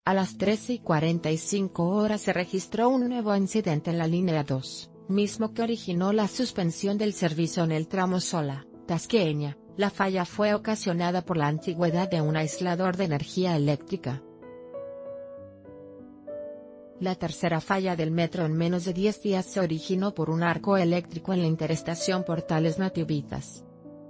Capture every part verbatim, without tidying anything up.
A las trece y cuarenta y cinco horas se registró un nuevo incidente en la línea dos, mismo que originó la suspensión del servicio en el tramo Sola, Tasqueña. La falla fue ocasionada por la antigüedad de un aislador de energía eléctrica. La tercera falla del metro en menos de diez días se originó por un arco eléctrico en la interestación Portales Nativitas.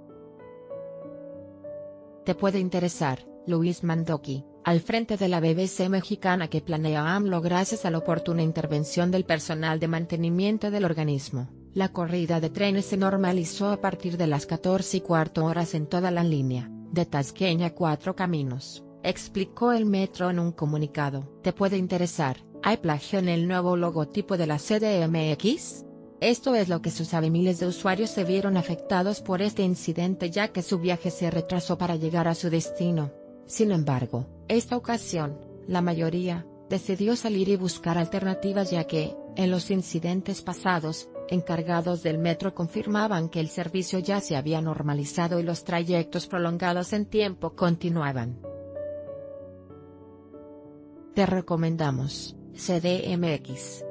Te puede interesar, Luis Mandoki, al frente de la B B C mexicana que planea AMLO gracias a la oportuna intervención del personal de mantenimiento del organismo. La corrida de trenes se normalizó a partir de las catorce y cuarto horas en toda la línea, de Tasqueña a Cuatro Caminos, explicó el metro en un comunicado. ¿Te puede interesar? ¿Hay plagio en el nuevo logotipo de la C D M X? Esto es lo que se sabe. Miles de usuarios se vieron afectados por este incidente ya que su viaje se retrasó para llegar a su destino. Sin embargo, esta ocasión, la mayoría, decidió salir y buscar alternativas ya que, en los incidentes pasados, encargados del metro confirmaban que el servicio ya se había normalizado y los trayectos prolongados en tiempo continuaban. Te recomendamos, C D M X.